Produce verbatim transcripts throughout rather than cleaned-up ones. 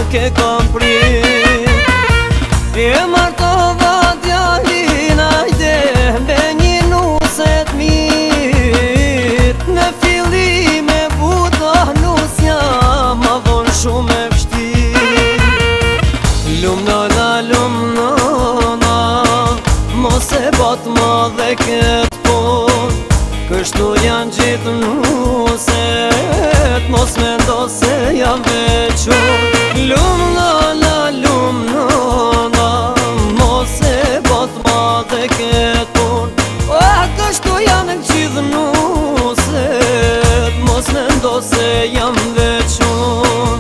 ke kam prit. E martova djalin ajde me një nuset mirë. Në fillim e buta nusja ma vonë shumë e vështirë. Lumnona, lumnona, mos e bat ma dhe këtë pun. Kështu janë gjithë nuset, mos me ndo se jam vequn. Lumnona, lumnona, mos e bat ma dhe këtë pun. O, kështu janë gjithë nuset, mos me ndo se jam vequn.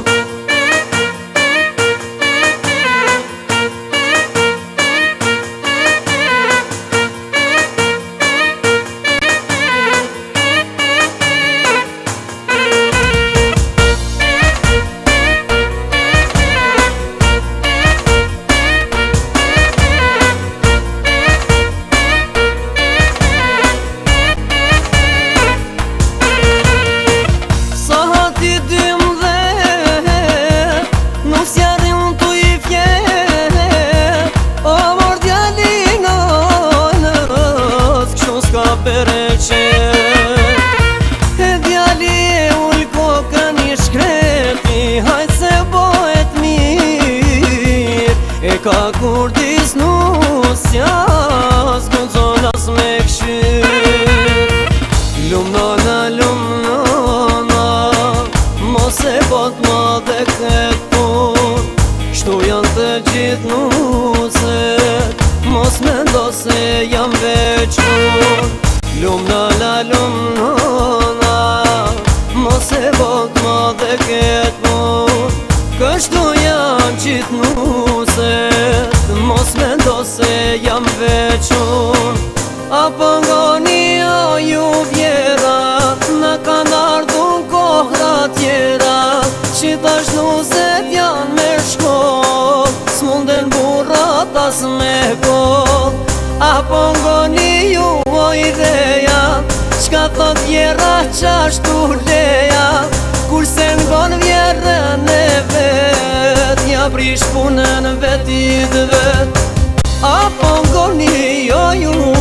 E djali e ull kokën i shkreti, hajt se bohet mirë. E ka kurdis nusja, s'gudzon as me këshirë. Lumnona, lumnona, mos e bot ma dhe këtë pun. Kështu janë të gjithë nuset, mos me ndo se jam vequn. Lumnona, lumnona, mos e bot ma dhe këtë pun. Kështu janë gjithë nuset, mos me ndo se jam vequn. Apo ngoni o ju vjera, në kanë ardhun kohra tjera, që tash nuset janë me shkoll, s'munden burrat as me koll. Apo ngoni ju o ideja, qka thot vjera qashtu leja, kurse ngon vjerën e vet, ja prish punën vetit vet. Apo ngoni jo ju